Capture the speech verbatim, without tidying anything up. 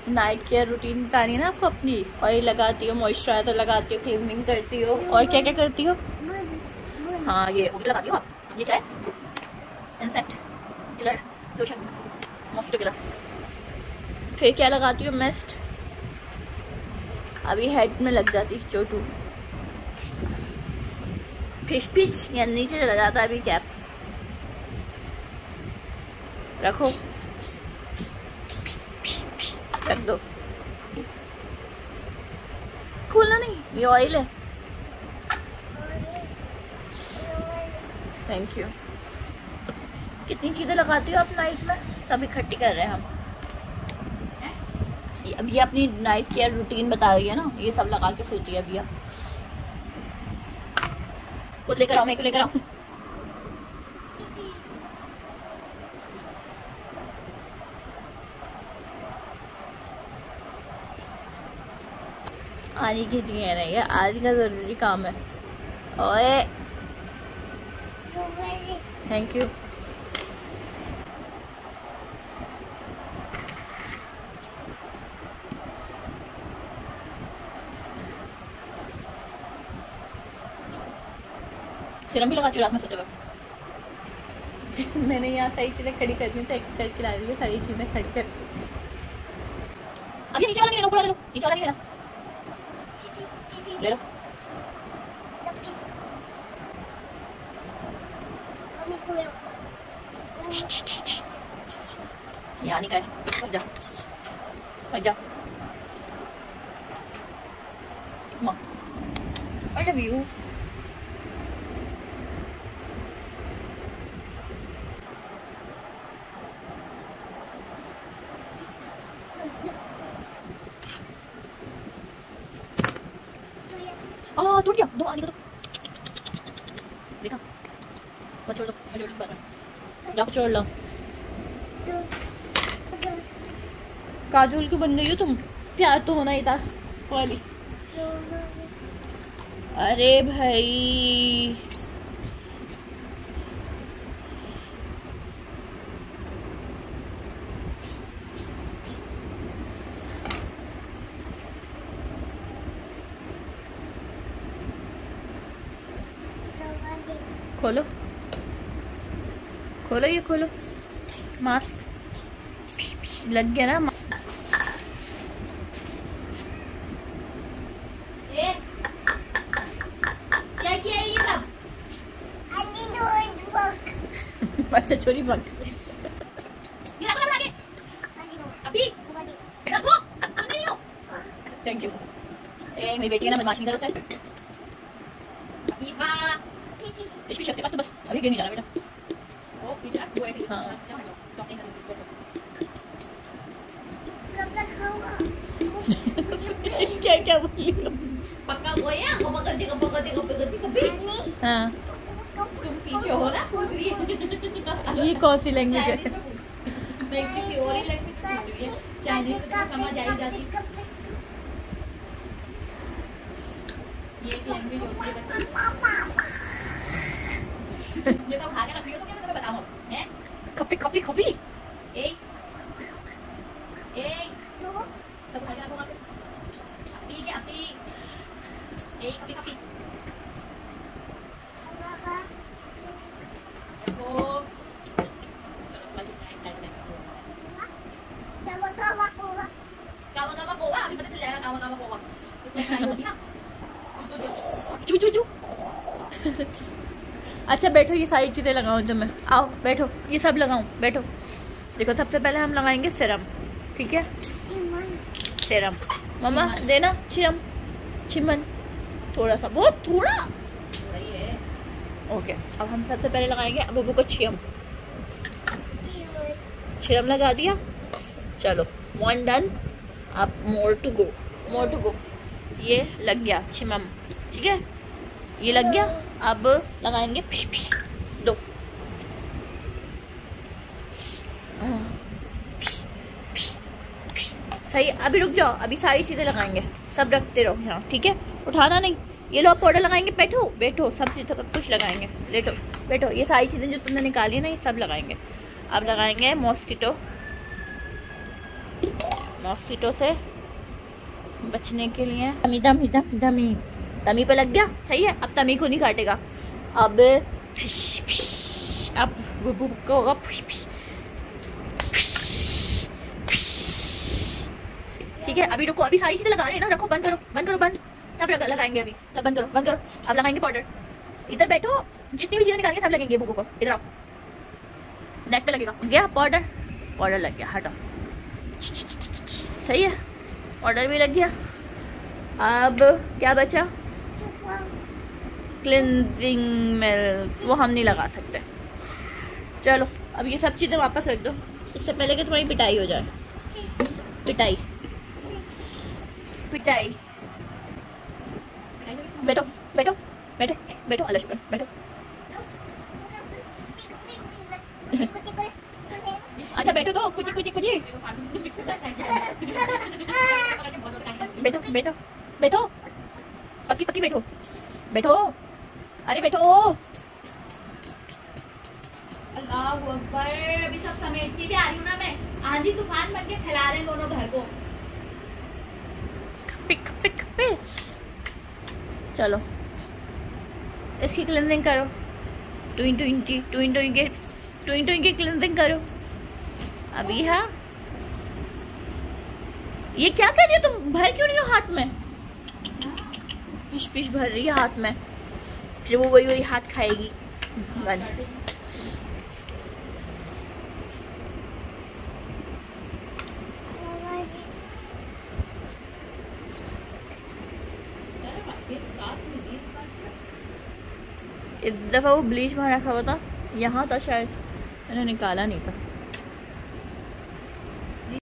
Night care routine बतानी है ना आपको अपनी। ऑयल लगाती हो, मॉइस्चराइजर लगाती हो, क्लीनिंग करती हो, और क्या क्या करती हो? हाँ ये लगाती हो आप, ये क्या है? Insect killer lotion, mosquito killer. फिर क्या लगाती हो? मिस्ट। अभी हेड में लग जाती चोटू। फिश पिच या नीचे चला जाता है अभी कैप। रखो, रख दो, खोलना नहीं, ये ऑयल है। Thank you. कितनी चीजें लगाती हो आप नाइट में? सब इकट्ठी कर रहे हैं हम। अभी अपनी नाइट केयर रूटीन बता रही है ना, ये सब लगा के सोती है अभी। खुद लेकर आओ, मैं को लेकर आओ। आनी की चीजें नहीं है, आज का जरूरी काम है। ओए थैंक यू। सिरम भी लगाती हूँ रात में सोते वक्त। मैंने यहाँ सारी चीजें खड़ी कर दी, तो एक करके ला रही है सारी चीजें खड़ी कर। अब ये नीचे वाला नहीं लेना, ऊपर वाला ले लो। नीचे वाला नहीं लेना, ले लो। यहाँ नहीं कर, मत जा, मत जा। माँ, I love you। आ टूट गया, दो आने को दो। देखा, मत छोड़ दो, मत छोड़ दो, जाओ छोड़ लो। काजोल क्यों बन गई हो तुम? प्यार तो होना ही था वाली। अरे भाई खोलो, खोलो, ये खोलो। मास्क लग गया ना। ए, क्या किया ये सब? अच्छा छोरी भग। ये रखो ना, अभी रखो, नहीं हो। Thank you. ए मेरी बेटी है ना, बदमाशी नहीं करो सर। अभी हाँ इस पीछे पास तो बस, अभी गिर नहीं जाना बेटा। ओ पीछे वो है। हाँ क्या क्या बोली हो? पक्का वो है, वो पकड़ देगा, पकड़ देगा, पकड़ देगा कभी। हाँ तुम पीछे हो ना, पूछ रही है। ये कौन सी लैंग्वेज है? मैं किसी और ही लैंग्वेज पूछ रही है, चाइनीज तो समझ आई जाती। ये एक लैंग्वेज होती है बच्चे। ये तो भागे रख रही हो तो क्या मैं तुम्हें बताऊं हैं? Copy copy copy. ए ए तो तो भागे रखो वापस। पी के अपनी ए कॉपी कॉपी। ओ कावा कावा कोवा, कावा कावा कोवा, अभी पता चल जाएगा कावा कावा कोवा। चू चू चू। अच्छा बैठो, ये सारी चीजें लगाऊं जो मैं। आओ बैठो, ये सब लगाऊं, बैठो। देखो सबसे पहले हम लगाएंगे सीरम, ठीक है? सीरम मम्मा देना, छिम छिमन, थोड़ा सा, बहुत थोड़ा। ओके अब हम सबसे पहले लगाएंगे अबू को छिम। छिम लगा दिया, चलो वन डन। अब more to go, more to go. ये लग गया छिमम, ठीक है? ये लग गया। अब लगाएंगे फिश फिश दो। सही, अभी रुक जाओ, अभी सारी चीजें लगाएंगे, सब रखते रहो यहाँ, ठीक है? उठाना नहीं। ये लो पाउडर लगाएंगे, बैठो बैठो, सब चीज सब कुछ लगाएंगे, लेटो बैठो। ये सारी चीजें जो तुमने निकाली है ना, ये सब लगाएंगे। अब लगाएंगे मॉस्किटो, मॉस्किटो से बचने के लिए। तमी तमी तमी तमी तमी पे लग गया, सही है। अब तमी को नहीं काटेगा। अब फिश फिश, अब बुबू को होगा फिश फिश। ठीक है, अभी रुको, अभी सारी चीजें लगा रहे हैं ना, रखो, बंद करो बंद करो बंद, सब लगाएंगे अभी, सब बंद करो बंद करो। अब लगाएंगे पाउडर। इधर बैठो, जितनी भी चीजें निकालेंगे सब लगेंगे बुबू को। इधर आओ, नेक पे लगेगा। गया पाउडर, पाउडर लग गया, हटाओ। सही है, पाउडर भी लग गया। अब क्या बचा? क्लींजिंग मिल्क, वो हम नहीं लगा सकते। चलो अब ये सब चीजें वापस रख दो, इससे पहले कि तुम्हारी पिटाई हो जाए। पिटाई पिटाई। बैठो बैठो बैठो बैठो, अल्लाह शुक्र, बैठो। अच्छा बैठो तो, कुछ कुछ कुछ बैठो बैठो बैठो, पक्की पक्की बैठो बैठो, अरे बैठो। अल्लाह अकबर, अभी सब समेटती भी आ रही हूँ ना मैं, आंधी तूफान बन के फैला रहे हैं दोनों घर को। पिक पिक पे चलो, इसकी क्लीनिंग करो। टुइन टुइन की टुइन टुइन के टुइन टुइन की क्लीनिंग करो अभी। हाँ, ये क्या कर रही हो तुम? भर क्यों रही हो हाथ में? पिश पिश भर रही है हाथ में, फिर वो वही वही हाथ खाएगी। एक दफा वो ब्लीच वहाँ रखा हुआ था, यहाँ था शायद, मैंने निकाला नहीं था।